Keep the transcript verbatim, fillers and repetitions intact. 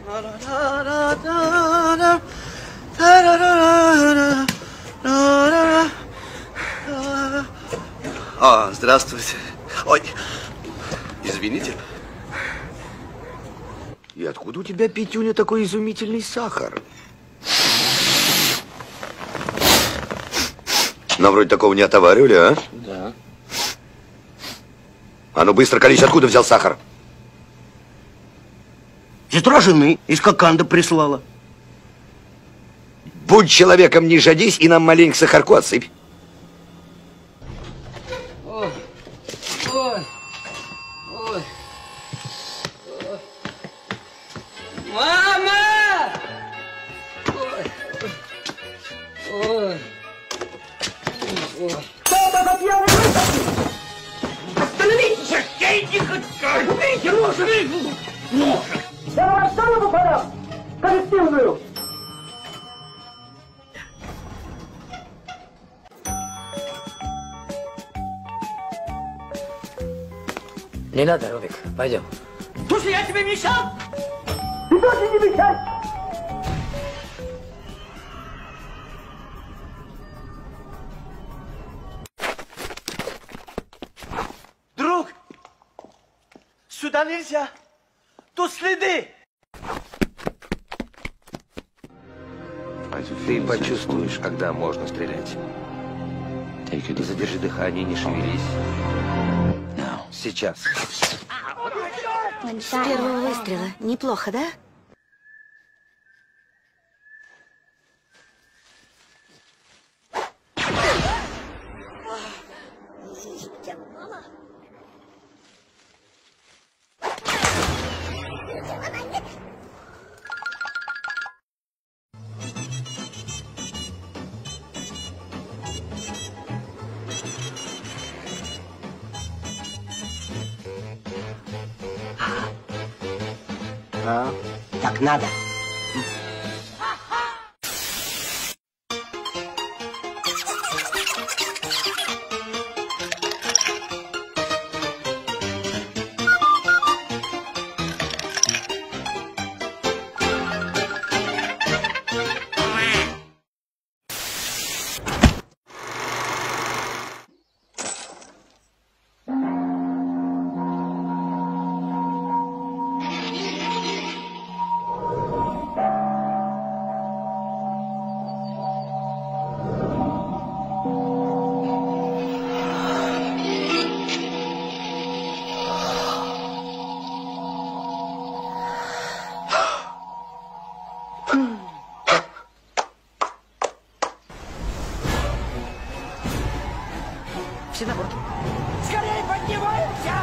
А, здравствуйте. Ой, извините. И откуда у тебя, Петюня, такой изумительный сахар? Нам вроде такого не отоваривали, а? Да. А ну быстро, Калич, откуда взял сахар? Сестра жены из Коканда прислала. Будь человеком, не жадись, и нам маленько сахарку отсыпь. Ой, ой, ой, ой. Мама! Ой, ой, ой. Остановитесь! Сергей, тихо! Ветер, лошади! Я вам оставлю по полям! Коллективную! Не надо, Робик, пойдем. Слушай, я тебе мешал! Ты тоже не мешай! Друг, сюда нельзя. Тут следы. Ты почувствуешь, когда можно стрелять. Задержи дыхание, не шевелись. Сейчас. С первого выстрела. Неплохо, да? А, так надо. Все на борт. Скорее поднимаемся!